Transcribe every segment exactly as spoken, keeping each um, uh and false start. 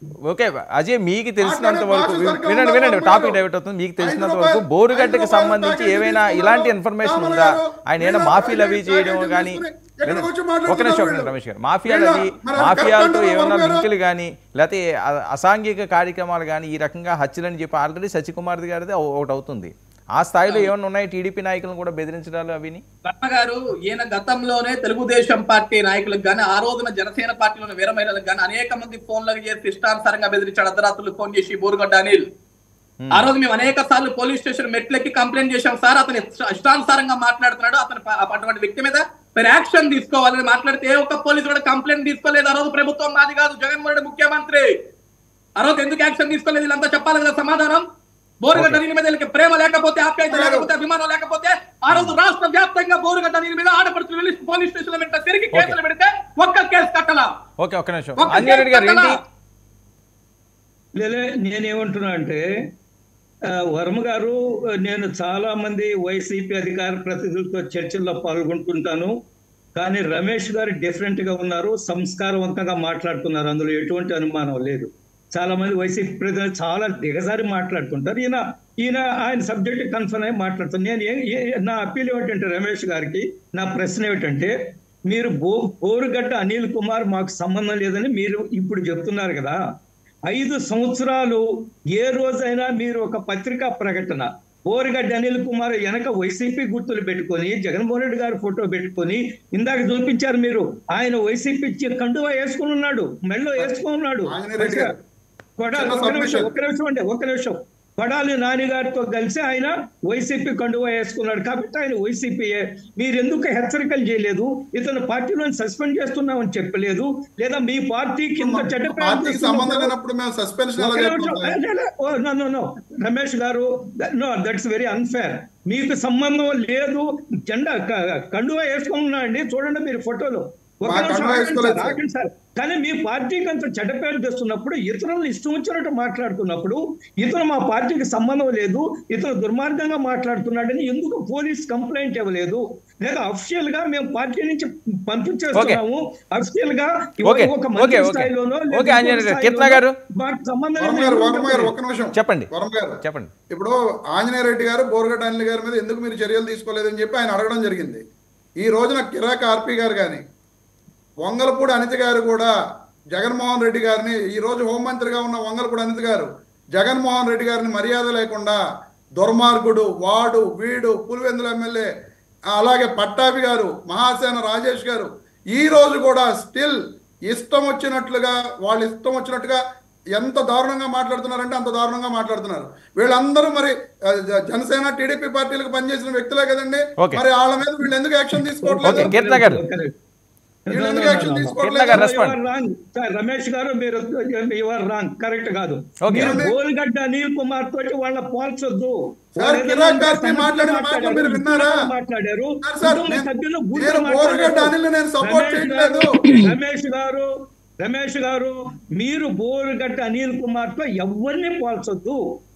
Okay Ajay, మీకు తెలిసినంత వరకు వినండి వినండి టాపిక్ డైవర్ట్ అవుతుంది. మీకు తెలిసినంత వరకు బోరుగడ్డకి సంబంధించి ఏమైనా ఇలాంటి ఇన్ఫర్మేషన్ ఉందా? ఆయన ఏమైనా మాఫియాలు అవి చేయడం కానీ, ఒక నిమిషం రమేష్ గారు, మాఫియాలు అవి మాఫియాలతో ఏమైనా లింకులు కానీ లేకపోతే అసాంఘిక కార్యక్రమాలు కానీ ఈ రకంగా హత్యలని చెప్పి ఆల్రెడీ సత్యకుమార్ గారిది ఒకటి అవుతుంది. ఆ స్థాయిలో ఏమైనా ఉన్నాయి టీడీపీ నాయకులను కూడా బెదిరించడాలు అవిని? వర్మ గారు ఈయన గతంలోనే తెలుగుదేశం పార్టీ నాయకులకు గానీ, ఆ రోజున జనసేన పార్టీలోని వీర మహిళలకు గానీ అనేక మంది ఫోన్లకు చేసి ఇష్టానుసారంగా బెదిరించాడు. అర్ధరాత్రులు ఫోన్ చేసి బోరుగడ్డ అనిల్. ఆ రోజు మేము అనేక సార్లు పోలీస్ స్టేషన్ మెట్లెక్కి కంప్లైంట్ చేశాం. సార్ అతను ఇష్టానుసారంగా మాట్లాడుతున్నాడు, అతను అటువంటి వ్యక్తి మీద మీరు యాక్షన్ తీసుకోవాలని మాట్లాడితే ఏ ఒక్క పోలీసు కూడా కంప్లైంట్ తీసుకోలేదు. ఆ రోజు ప్రభుత్వం మాది కాదు, జగన్మోహన్ రెడ్డి ముఖ్యమంత్రి. ఆ రోజు ఎందుకు యాక్షన్ తీసుకోలేదు వీళ్ళంతా చెప్పాలి కదా సమాధానం. బోరుగడ్డ నీళ్ళ మీద ప్రేమ లేకపోతే, ఆప్యాయత లేకపోతే, అభిమానం లేకపోతే ఆ రోజు రాష్ట్ర వ్యాప్తంగా బోరుగడ్డ నీళ్ళ మీద ఆడపడుతులు వెళ్ళి పోలీస్ స్టేషన్ లో తిరిగి కేసులు పెడితే ఒక్క కేసు కట్టలా. ఓకే ఒక్క నిమిషం. లేలే నేనేమంటున్నా అంటే వర్మ గారు, నేను చాలా మంది వైసీపీ అధికార ప్రతినిధులతో చర్చల్లో పాల్గొంటుంటాను. కానీ రమేష్ గారు డిఫరెంట్ గా ఉన్నారు, సంస్కారవంతంగా మాట్లాడుతున్నారు, అందులో ఎటువంటి అనుమానం లేదు. చాలా మంది వైసీపీ ప్రజలు చాలా దిగజారి మాట్లాడుతుంటారు. ఈయన ఈయన ఆయన సబ్జెక్ట్ కన్ఫర్మ్ అయి మాట్లాడుతాను. నేను నా అప్పీల్ ఏమిటంటే రమేష్ గారికి నా ప్రశ్న ఏమిటంటే, మీరు బో బోరుగడ్డ అనిల్ కుమార్ మాకు సంబంధం లేదని మీరు ఇప్పుడు చెప్తున్నారు కదా. ఐదు సంవత్సరాలు ఏ రోజైనా మీరు ఒక పత్రికా ప్రకటన బోరుగడ్డ అనిల్ కుమార్ వెనక వైసీపీ గుర్తులు పెట్టుకొని, జగన్మోహన్ రెడ్డి గారి ఫోటో పెట్టుకొని ఇందాక చూపించారు మీరు, ఆయన వైసీపీ కండువా వేసుకుని ఉన్నాడు, మెళ్ళో వేసుకుని ఉన్నాడు. ఒక నిమిషం ఒక నిమిషం అండి ఒక నిమిషం కొడాలి నాని గారితో కలిసి ఆయన వైసీపీ కండువా వేసుకున్నాడు కాబట్టి ఆయన వైసీపీయే. మీరు ఎందుకు హెచ్చరికలు చేయలేదు? ఇతను పార్టీలోని సస్పెండ్ చేస్తున్నామని చెప్పలేదు, లేదా మీ పార్టీకి ఇంత చెడ్డ రమేష్ గారు, నో దట్స్ వెరీ అన్ఫేర్. మీకు సంబంధం లేదు, జెండా కండువా వేసుకున్నా అండి, చూడండి మీరు ఫోటోలో. సార్ కానీ మీ పార్టీకి అంత చెడ్డ పేరు తెస్తున్నప్పుడు, ఇతరులను ఇష్టం వచ్చినట్టు మాట్లాడుతున్నప్పుడు, ఇతను మా పార్టీకి సంబంధం లేదు, ఇతను దుర్మార్గంగా మాట్లాడుతున్నాడని ఎందుకు పోలీస్ కంప్లైంట్ ఇవ్వలేదు? లేదా అఫిషియల్ గా మేము పార్టీ నుంచి పంపించేస్తున్నాము, అఫిషియల్ గా ఒక మంత్రి స్థాయిలోనో చెప్పండి చెప్పండి. ఇప్పుడు ఆంజనేయ రెడ్డి గారు బోరుగడ్డ అనిల్ గారి మీద ఎందుకు మీరు చర్యలు తీసుకోలేదని చెప్పి ఆయన అడగడం జరిగింది. ఈ రోజున కిరాక్ ఆర్పి గారు కానీ, వంగలపూడి అనిత గారు కూడా జగన్మోహన్ రెడ్డి గారిని, ఈ రోజు హోంమంత్రిగా ఉన్న వంగలపూడి అనిత గారు జగన్మోహన్ రెడ్డి గారిని మర్యాద లేకుండా దుర్మార్గుడు, వాడు వీడు, పులివెందుల ఎమ్మెల్యే, అలాగే పట్టాభి గారు, మహాసేన రాజేష్ గారు ఈ రోజు కూడా స్టిల్ ఇష్టం వచ్చినట్లుగా వాళ్ళు ఇష్టం వచ్చినట్టుగా ఎంత దారుణంగా మాట్లాడుతున్నారంటే అంత దారుణంగా మాట్లాడుతున్నారు. వీళ్ళందరూ మరి జనసేన టీడీపీ పార్టీలకు పనిచేసిన వ్యక్తులే కదండి, మరి వాళ్ళ మీద వీళ్ళు ఎందుకు యాక్షన్ తీసుకోవట్లేదు? రమేష్ గారు మీరు యువర్ రాంగ్, కరెక్ట్ కాదు. బోరుగడ్డ అనిల్ కుమార్ తోటి వాళ్ళ పోల్చొద్దు. మాట్లాడారు రమేష్ గారు రమేష్ గారు మీరు బోరుగడ్డ అనిల్ కుమార్ తో ఎవరిని పోల్చొద్దు.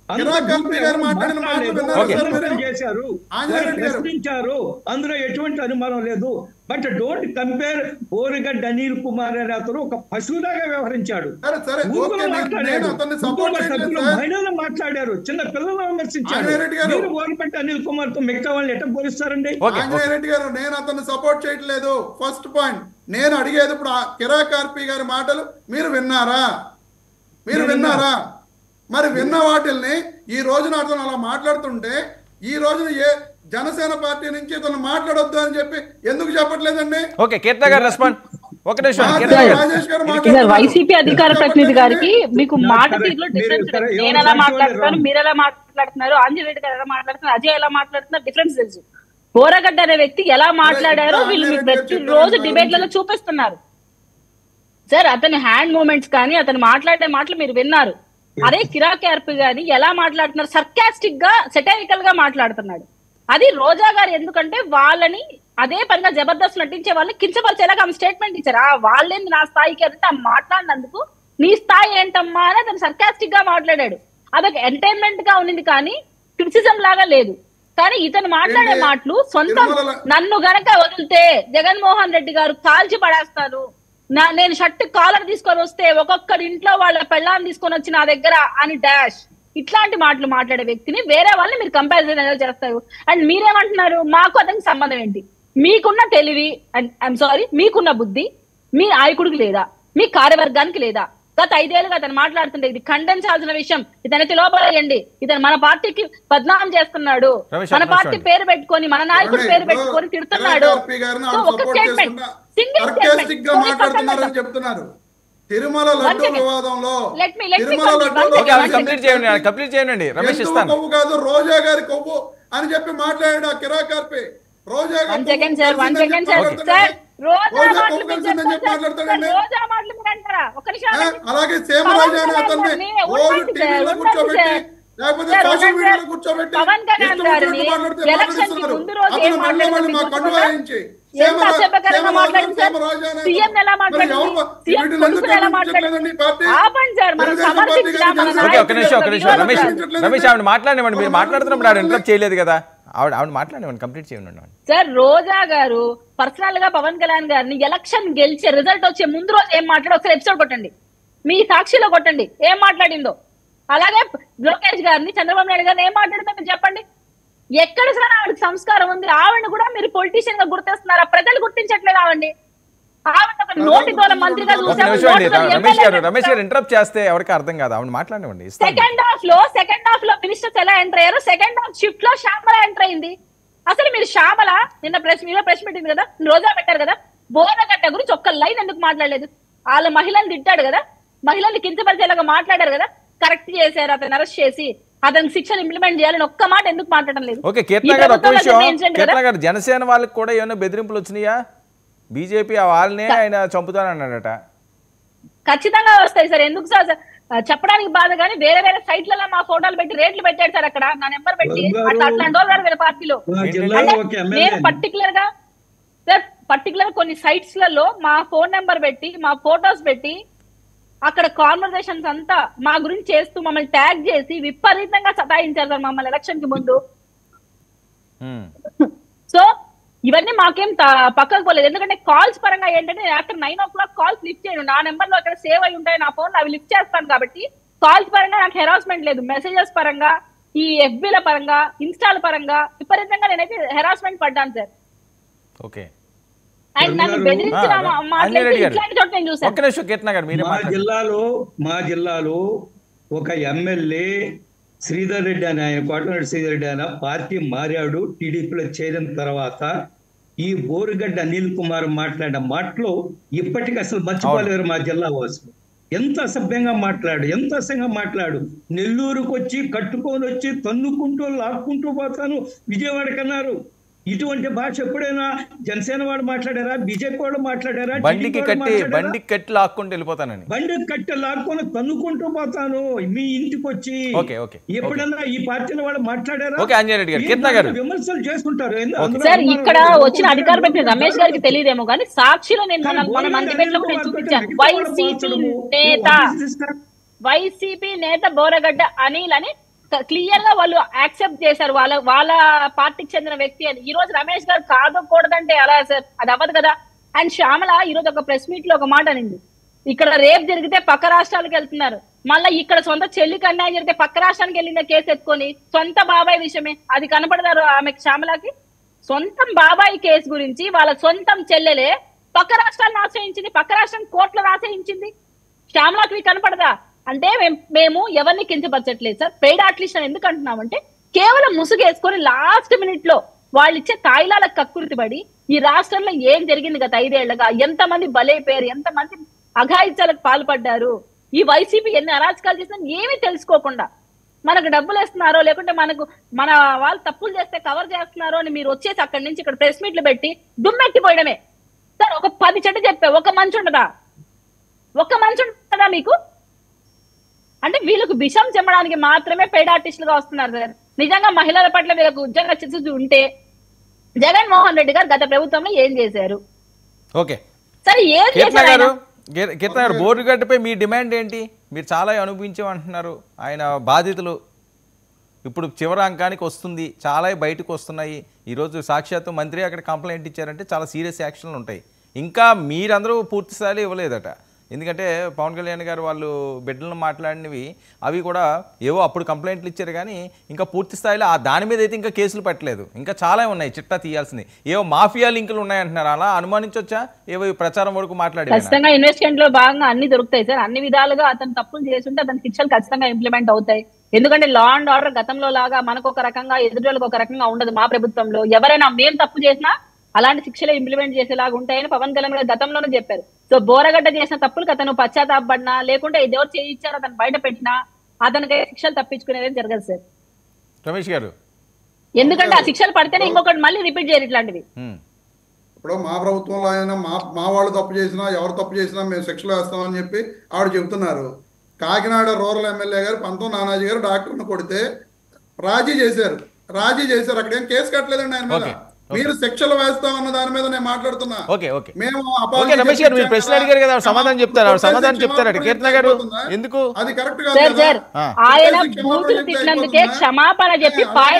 చేశారు, ప్రశ్నించారు, అందులో ఎటువంటి అనుమానం లేదు. But don't compare. Borugadda Anil Kumar అనే అతను ఒక పశువులాగా వ్యవహరించాడు, మహిళలు మాట్లాడారు, చిన్న పిల్లలు విమర్శించారు. బోరుగడ్డ అనిల్ కుమార్ తో మిగతా వాళ్ళు ఎట్లా పోలిస్తారండి? ఆంజనేయ రెడ్డి గారు, నేను అతన్ని సపోర్ట్ చేయట్లేదు. ఫస్ట్ పాయింట్ నేను అడిగేది, ఇప్పుడు కిరాక్ ఆర్పి గారి మాటలు మీరు విన్నారా? మీరు విన్నారా? మరి విన్న వాటిల్ని ఈ రోజున అతను అలా మాట్లాడుతుంటే, ఈ రోజున ఏ జనసేన పార్టీ నుంచి ఇతను మాట్లాడొద్దు అని చెప్పి ఎందుకు చెప్పట్లేదండి? ఓకే కీర్తన గారు రెస్పాండ్. ఒక నిమిషం. వైసీపీ అధికార ప్రతినిధి గారికి మీకు మాట తీరులో డిఫరెన్స్, నేను ఎలా మాట్లాడుతాను, మీరు ఎలా మాట్లాడుతున్నారు, ఆంజనేయ రెడ్డి గారు ఎలా మాట్లాడుతున్నారు, అజయ్ ఎలా మాట్లాడుతున్నారు, డిఫరెన్స్ తెలుసు. బోరగడ్డ అనే వ్యక్తి ఎలా మాట్లాడారో వీళ్ళు మీకు ప్రతి రోజు డిబేట్లలో చూపిస్తున్నారు సార్. అతని హ్యాండ్ మూమెంట్స్ కానీ అతను మాట్లాడే మాటలు మీరు విన్నారు. అదే కిరాక్ ఆర్పి గాని ఎలా మాట్లాడుతున్నారు, సర్కాస్టిక్ గా, సెటైరికల్ గా మాట్లాడుతున్నాడు. అది రోజా గారు ఎందుకంటే వాళ్ళని అదే పనిగా జబర్దస్త్ నటించే వాళ్ళని కించపరిచేలాగా ఆమె స్టేట్మెంట్ ఇచ్చారు. ఆ వాళ్ళేంది నా స్థాయికి అంటే ఆ మాట్లాడినందుకు నీ స్థాయి ఏంటమ్మా అని అతను సర్కాస్టిక్ గా మాట్లాడాడు. అదొక ఎంటర్టైన్మెంట్ గా ఉంది కానీ క్రిటిసిజం లాగా లేదు. కానీ ఇతను మాట్లాడే మాటలు సొంతం, నన్ను గనక వదిలితే జగన్మోహన్ రెడ్డి గారు కాల్చి పడేస్తారు, నా నేను షర్ట్ కాలర్ తీసుకొని వస్తే ఒక్కొక్కరి ఇంట్లో వాళ్ళ పెళ్ళాన్ని తీసుకొని వచ్చి నా దగ్గర అని డాష్ ఇట్లాంటి మాటలు మాట్లాడే వ్యక్తిని వేరే వాళ్ళని మీరు కంపారిజన్ ఎలా చేస్తారు? అండ్ మీరేమంటున్నారు మాకు అతనికి సంబంధం ఏంటి? మీకున్న తెలివి అండ్ ఐఎమ్ సారీ మీకున్న బుద్ధి మీ నాయకుడికి లేదా, మీ కార్యవర్గానికి లేదా? గత ఐదేళ్ళుగా అతను మాట్లాడుతుంటే ఇది ఖండించాల్సిన విషయం. ఇతనైతే లోపలేయండి, ఇతను మన పార్టీకి బద్నామం చేస్తున్నాడు, మన పార్టీ పేరు పెట్టుకొని మన నాయకుడి పేరు పెట్టుకొని తిడుతున్నాడు. ఒక స్టేట్మెంట్ సింగిల్ స్టేట్మెంట్ చెప్తున్నారు. తిరుమల లడ్డు వివాదంలో కంప్లీట్ చేయండి కంప్లీట్ చేయండి రమేష్ ఇస్తాను. కొవ్వు కాదు రోజా గారి కొవ్వు అని చెప్పి మాట్లాడాడు ఆ కిరా కార్పే. Roja one second sir one second sir sir అలాగే సేమరాజు అనే అతన్ని రోజు టీవీలో కూర్చోబెట్టి లేకపోతే సోషల్ మీడియాలో కూర్చోబెట్టి మా కన్ను వాయించి రమేష్ ఆవిడ మాట్లాడినవ్వండి, మీరు మాట్లాడుతున్నప్పుడు ఆవిడ ఇంటరప్ట్ చేయలేదు కదా, ఆవిడ ఆవిడ మాట్లాడినవ్వండి, కంప్లీట్ చేయండి. సార్ రోజా గారు పర్సనల్ గా పవన్ కళ్యాణ్ గారిని ఎలక్షన్ గెలిచే రిజల్ట్ వచ్చే ముందు రోజు ఏం మాట్లాడో ఒకసారి ఎపిసోడ్ కొట్టండి, మీ సాక్షిలో కొట్టండి ఏం మాట్లాడిందో. అలాగే లోకేష్ గారిని చంద్రబాబు నాయుడు గారిని ఏం మాట్లాడిందో మీరు చెప్పండి. ఎక్కడ సరే ఆవిడకి సంస్కారం ఉంది, ఆవిడని కూడా మీరు పొలిటీషియన్ గా గుర్తిస్తున్నారా? ప్రజలు గుర్తించట్లేదు ఆవిడ్ని. ఆవిడ ఒక నోటి తోల మంత్రిగా రమేష్ గారు రమేష్ గారు ఇంటరప్ట్ చేస్తే ఎవరికి అర్థం కాదు, ఆవిడ మాట్లాడివ్వండి. సెకండ్ హాఫ్ లో సెకండ్ హాఫ్ లో మినిస్టర్స్ ఎలా ఎంటర్ అయ్యారు, సెకండ్ హాఫ్ షిఫ్ట్ లో శ్యామల ఎంటర్ అయింది. అసలు మీరు శ్యామల నిన్న ప్రెస్ మీలో ప్రెస్ మీటింగ్ కదా, రోజా పెట్టారు కదా, బోనగట్ట గురించి ఒక్క లైన్ ఎందుకు మాట్లాడలేదు? వాళ్ళ మహిళని తిట్టాడు కదా, మహిళల్ని కించపరిచేలాగా మాట్లాడారు కదా, కరెక్ట్ చేశారు, అతను అరెస్ట్ చేసి అతనికి శిక్షణ ఇంప్లిమెంట్ చేయాలని ఒక్క మాట ఎందుకు మాట్లాడడం లేదు? ఓకే కీర్తన గారు ఒక్క విషయం, కీర్తన గారు జనసేన వాళ్ళకి కూడా ఏమైనా బెదిరింపులు వచ్చినాయా? బీజేపీ వాళ్ళనే ఆయన చంపుతానన్నాడట. ఖచ్చితంగా వస్తాయి సార్, ఎందుకు సార్ చెప్పడానికి బాధ, కానీ వేరే వేరే సైట్లలో మా ఫోటోలు పెట్టి రేట్లు పెట్టాడు సార్, అక్కడ నా నెంబర్ పెట్టి అట్లాంటి వాళ్ళు వేరే పార్టీలో. నేను పర్టికులర్ గా సార్ పర్టికులర్ కొన్ని సైట్స్ లలో మా ఫోన్ నెంబర్ పెట్టి మా ఫోటోస్ పెట్టి అక్కడ కాన్వర్సేషన్స్ అంతా మా గురించి చేస్తూ మమ్మల్ని ట్యాగ్ చేసి విపరీతంగా సతాయించారు సార్ మమ్మల్ని ఎలక్షన్ కి ముందు. సో ఇవన్నీ మాకేం పక్కకు పోలేదు, ఎందుకంటే కాల్స్ పరంగా ఏంటంటే after nine o'clock calls lift చేయను, నా నెంబర్ లో అక్కడ సేవ్ అయి ఉంటాయి నా ఫోన్, అవి లిఫ్ట్ చేస్తాను కాబట్టి కాల్స్ పరంగా నాకు హెరాస్మెంట్ లేదు. మెసేజెస్ పరంగా ఈ ఎఫ్బీల పరంగా ఇన్స్టాల్ పరంగా విపరీతంగా నేనైతే హెరాస్మెంట్ పడ్డాను సార్. ఓకే అండ్ నన్ను బెదిరించిన మాట్లాడి ఇట్లాంటి చోట నేను చూసాను. మా జిల్లాలో మా జిల్లాలో ఒక ఎమ్మెల్యే శ్రీధర్ రెడ్డి అని, ఆయన కోటమిరెడ్డి శ్రీధర్ రెడ్డి ఆయన పార్టీ మారాడు, టీడీపీలో చేరిన తర్వాత ఈ బోరుగడ్డ అనిల్ కుమార్ మాట్లాడిన మాటలు ఇప్పటికీ అసలు మర్చిపోలేరు మా జిల్లా వాసులు. ఎంత అసభ్యంగా మాట్లాడు, ఎంత అసహ్యంగా మాట్లాడు. నెల్లూరుకు వచ్చి కట్టుకొని వచ్చి తన్నుకుంటూ లాక్కుంటూ పోతాను విజయవాడకి అన్నారు. ఇటువంటి భాష ఎప్పుడైనా జనసేన వాడు మాట్లాడారా, బీజేపీ వాడు మాట్లాడారా? బండికి కట్టి బండికి కట్టి లాక్కుంటూ వెళ్ళిపోతానని, బండికి కట్టి లాక్కొని తన్నుకుంటూ పోతాను మీ ఇంటికి వచ్చి. ఎప్పుడైనా ఈ పార్టీల వాళ్ళు మాట్లాడారా? విమర్శలు చేసుకుంటారు. సార్ ఇక్కడ వచ్చిన అధికార ప్రతినిధి రమేష్ గారికి తెలియదేమో కానీ సాక్షిలో నేను మన మంత్రిలో చూపించాను. వైసీపీ నేత వైసీపీ నేత బోరగడ్డ అనిల్ అని క్లియర్ గా వాళ్ళు యాక్సెప్ట్ చేశారు, వాళ్ళ వాళ్ళ పార్టీకి చెందిన వ్యక్తి అని. ఈ రోజు రమేష్ గారు కాదకూడదంటే అలా సార్, అది అవ్వదు కదా. అండ్ శ్యామల ఈ రోజు ఒక ప్రెస్ మీట్ లో ఒక మాట అనింది, ఇక్కడ రేపు జరిగితే పక్క రాష్ట్రాలకు వెళ్తున్నారు, మళ్ళీ ఇక్కడ సొంత చెల్లికి అన్యాయం జరిగితే పక్క రాష్ట్రానికి వెళ్ళిన కేసు ఎత్తుకొని సొంత బాబాయ్ విషయమే అది కనపడతారు ఆమెకి శ్యామలకి. సొంతం బాబాయ్ కేసు గురించి వాళ్ళ సొంతం చెల్లెలే పక్క రాష్ట్రాలను ఆశ్రయించింది, పక్క రాష్ట్రం కోర్టులను ఆశ్రయించింది, శ్యామలకి కనపడదా? అంటే మేము ఎవరిని కించపరచట్లేదు సార్. పెయిడ్ ఆర్టిస్ట్ అని ఎందుకు అంటున్నామంటే కేవలం ముసుగేసుకొని లాస్ట్ మినిట్ లో వాళ్ళు ఇచ్చే తాయిలాలకు కక్కుర్తి పడి ఈ రాష్ట్రంలో ఏం జరిగింది గత ఐదేళ్లుగా, ఎంతమంది బలైపోయారు, ఎంతమంది అఘాయిత్యాలకు పాల్పడ్డారు, ఈ వైసీపీ ఎన్ని అరాచకాలు చేసినా ఏమీ తెలుసుకోకుండా మనకు డబ్బులు వేస్తున్నారో లేకుంటే మనకు మన వాళ్ళు తప్పులు చేస్తే కవర్ చేస్తున్నారో అని మీరు వచ్చేసి అక్కడి నుంచి ఇక్కడ ప్రెస్ మీట్లు పెట్టి దుమ్మెట్టిపోయడమే సార్. ఒక పది చెట్టు చెప్పే ఒక మంచి ఉండదా? ఒక మంచి ఉంటుందా మీకు? అంటే వీళ్ళకు విషం చెమ్మడానికి మాత్రమే పెయిడ్ ఆర్టిస్టులుగా వస్తున్నారు సార్. నిజంగా మహిళల పట్ల వీళ్ళకు ఉద్యోగ చిత్తశుద్ధి ఉంటే జగన్మోహన్ రెడ్డి గారు గత ప్రభుత్వంలో ఏం చేశారు? ఓకే సరే ఏం చేశారు? కీర్తన గారు బోరుగడ్డపై మీ డిమాండ్ ఏంటి? మీరు చాలా అనుభవించామంటున్నారు, ఆయన బాధితులు ఇప్పుడు చివరి అంకానికి వస్తుంది, చాలా బయటకు వస్తున్నాయి. ఈరోజు సాక్షాత్తు మంత్రి అక్కడ కంప్లైంట్ ఇచ్చారంటే చాలా సీరియస్ యాక్షన్లు ఉంటాయి. ఇంకా మీరందరూ పూర్తి స్థాయిలో ఇవ్వలేదట. ఎందుకంటే పవన్ కళ్యాణ్ గారు వాళ్ళు బిడ్డలను మాట్లాడినవి అవి కూడా ఏవో అప్పుడు కంప్లైంట్లు ఇచ్చారు కానీ ఇంకా పూర్తి స్థాయిలో ఆ దాని మీద అయితే ఇంకా కేసులు పెట్టలేదు. ఇంకా చాలా ఉన్నాయి చిట్టా తీయాల్సింది. ఏవో మాఫియా లింకులు ఉన్నాయంటున్నారు, అలా అనుమానించవచ్చా? ఏవో ప్రచారం వరకు మాట్లాడి ఖచ్చితంగా ఇన్వెస్ట్మెంట్ లో భాగంగా అన్ని దొరుకుతాయి సార్. అన్ని విధాలుగా అతను తప్పులు చేస్తుంటే అతని శిక్షలు ఖచ్చితంగా ఇంప్లిమెంట్ అవుతాయి. ఎందుకంటే లా అండ్ ఆర్డర్ గతంలో లాగా మనకు ఒక రకంగా ఎదుటి ఒక రకంగా ఉండదు. మా ప్రభుత్వంలో ఎవరైనా మేము తప్పు చేసినా అలాంటి శిక్షలు ఇంప్లిమెంట్ చేసేలాగా ఉంటాయని పవన్ కళ్యాణ్ గారు గతంలోనే చెప్పారు. సో బోరగడ్డ చేసిన తప్పులకు అతను పశ్చాత్తాపడినా లేకుంటే ఎవరు చేయించారో అతను బయట పెట్టినా అతనికి శిక్షలు తప్పించుకునేది జరగదు సార్ రమేష్ గారు. ఎందుకంటే ఆ శిక్షలు పడితేనే ఇంకొకటి మళ్ళీ రిపీట్ చేయరు ఇట్లాంటివి. ఇప్పుడు మా ప్రభుత్వంలో అయినా మా మా వాళ్ళు తప్పు చేసినా ఎవరు తప్పు చేసినా మేము శిక్షలు వేస్తామని చెప్పి ఆవిడ చెబుతున్నారు. కాకినాడ రూరల్ ఎమ్మెల్యే గారు పంతం నానాజీ గారు డాక్టర్ను కొడితే రాజీ చేశారు రాజీ చేశారు అక్కడ ఏం కేసు కట్టలేదండి ఆయన మీద. మీరు శిక్షలు వేస్తామన్న దాని మీద నేను మాట్లాడుతున్నా. ఓకే ఓకే మేము ఓకే రమేష్ గారు మీరు ప్రశ్న అడిగారు కదా, సమాధానం చెప్తారు. సమాధానం చెప్తారట కీర్తన గారు. ఎందుకు అది కరెక్ట్ సార్ కాదు. సార్ ఆయన బూతులు తిట్టినందుకే క్షమాపణ చెప్పి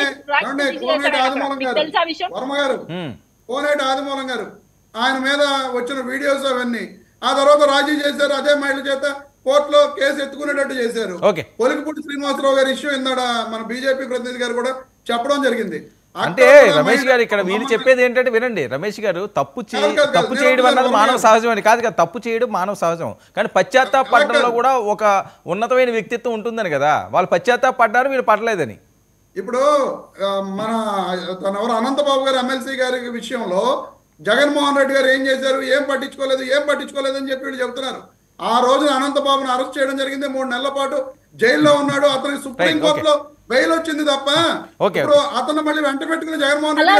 తెలుసా విషయం? వర్మ గారు, కోనేటి ఆదిమూలం గారు ఆయన మీద వచ్చిన వీడియోస్ అవన్నీ ఆ తర్వాత రాజీ చేశారు. అదే మహిళ చేత కోర్టులో కేసు ఎత్తుకునేటట్టు చేశారు. పొలికిపూడి శ్రీనివాసరావు గారి ఇష్యూ ఇందాడ మన బీజేపీ ప్రతినిధి గారు కూడా చెప్పడం జరిగింది. అంటే రమేష్ గారు ఇక్కడ వీళ్ళు చెప్పేది ఏంటంటే వినండి రమేష్ గారు, తప్పు చే తప్పు చేయడం అన్నది మానవ సహజం అని కాదు కదా, తప్పు చేయడం మానవ సహజం. కానీ పశ్చాత్తాపడడంలో కూడా ఒక ఉన్నతమైన వ్యక్తిత్వం ఉంటుందని కదా, వాళ్ళు పశ్చాత్తాపడ్డారు వీళ్ళు పడలేదని. ఇప్పుడు మన తన ఎవరు అనంతబాబు గారు ఎమ్మెల్సీ గారి విషయంలో జగన్మోహన్ రెడ్డి గారు ఏం చేశారు, ఏం పట్టించుకోలేదు ఏం పట్టించుకోలేదు అని చెప్పి వీళ్ళు చెప్తున్నారు. ఆ రోజు అనంతబాబును అరెస్ట్ చేయడం జరిగింది. మూడు నెలల పాటు జైల్లో ఉన్నాడు. అతనికి సుప్రీంకోర్టులో బెయిల్ వచ్చింది తప్ప ఇప్పుడు అతను మళ్ళీ వెంట పెట్టుకుని జగన్మోహన్ రెడ్డి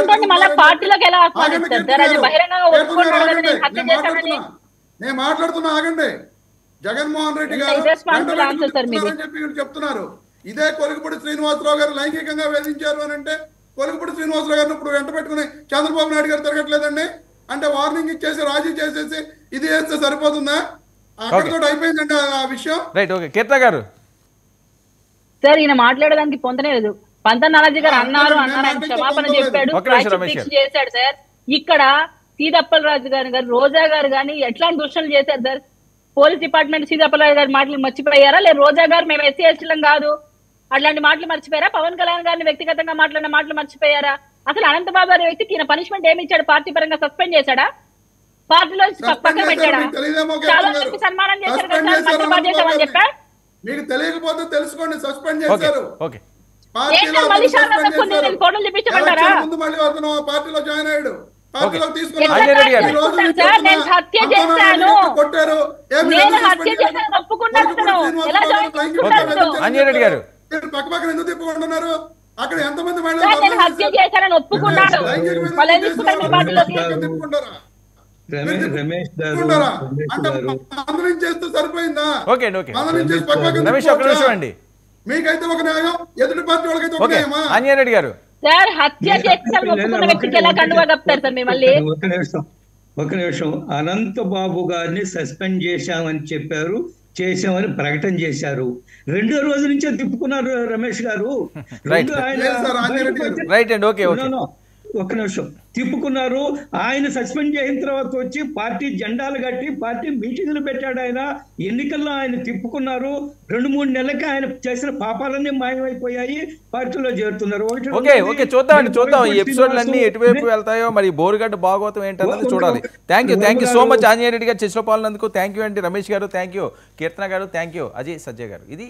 నేను మాట్లాడుతున్నా ఆగండి. జగన్మోహన్ రెడ్డి గారు చెప్పి వీళ్ళు చెప్తున్నారు. ఇదే కొలికిపూడి శ్రీనివాసరావు గారు లైంగికంగా వేధించారు అని అంటే కొలికిపూడి శ్రీనివాసరావు గారిని ఇప్పుడు వెంట పెట్టుకుని చంద్రబాబు నాయుడు గారు తిరగట్లేదండి అంటే వార్నింగ్ ఇచ్చేసి రాజీ చేసేసి ఇది చేస్తే సరిపోతుందా? అక్కడితో అయిపోయిందండి ఆ విషయం. రైట్ ఓకే కీర్తన గారు. సార్ ఈయన మాట్లాడడానికి పొందనే లేదు. పంతం నానాజీ గారు అన్నారు అన్నారు ఆయన క్షమాపణ చెప్పాడు చేశాడు సార్. ఇక్కడ సీతప్పలరాజు గారు గారు రోజా గారు కానీ ఎట్లాంటి దూషణలు చేశారు సార్? పోలీస్ డిపార్ట్మెంట్ సీతప్పలరాజు గారి మాటలు మర్చిపోయారా? లేదు రోజా గారు మేము ఎస్సీ ఎస్టీలం కాదు అట్లాంటి మాటలు మర్చిపోయారా? పవన్ కళ్యాణ్ గారిని వ్యక్తిగతంగా మాట్లాడిన మాటలు మర్చిపోయారా? అసలు అనంతబాబు గారి వ్యక్తికి ఈయన పనిష్మెంట్ ఏమి ఇచ్చాడు? పార్టీ పరంగా సస్పెండ్ చేశాడా? పార్టీలో పక్కన పెట్టాడా? చాలా మందికి సన్మానం చేశారు కదా సార్, మంచి పని చేశామని చెప్పారు. మీకు తెలియకపోతే తెలుసుకోండి. సస్పెండ్ చేశారు. పార్టీలో జాయిన్ అయ్యాడు. పార్టీలో పక్క పక్కన ఎందుకు తిప్పుకుంటున్నారు? అక్కడ ఎంతమంది తిప్పుకుంటారా? చేస్తే సరిపోయిందా? మీకైతే ఒక న్యాయం, ఎదుటి పార్టీ వాళ్ళకైతే ఒక న్యాయమా? ఆంజనేయుడు గారు ఒక నిమిషం. అనంతబాబు గారిని సస్పెండ్ చేశామని చెప్పారు, చేశామని ప్రకటన చేశారు. రెండో రోజు నుంచే తిప్పుకున్నారు రమేష్ గారు. ఒక నిమిషం తిప్పుకున్నారు. ఆయన సస్పెండ్ చేసిన తర్వాత వచ్చి పార్టీ జెండాలు కట్టి పార్టీ మీటింగ్లు పెట్టాడు. ఆయన ఎన్నికల్లో ఆయన తిప్పుకున్నారు. రెండు మూడు నెలలకి ఆయన చేసిన పాపాలన్నీ మాయమైపోయాయి. పార్టీలో చేరుతున్నారు. ఓకే ఓకే చూద్దామండి, చూద్దాం ఈ ఎపిసోడ్లన్నీ ఎటువైపు వెళ్తాయో. మరి బోరుగడ్డ భాగవతం ఏంటన్నది చూడాలి. Thank you thank you so much Anjaneya Reddy garu చర్చలో పాల్గొన్నందుకు. థ్యాంక్ యూ అండి రమేష్ గారు, థ్యాంక్ యూ కీర్తన గారు, థ్యాంక్ యూ అజయ్ సజ్జయ్ గారు. ఇది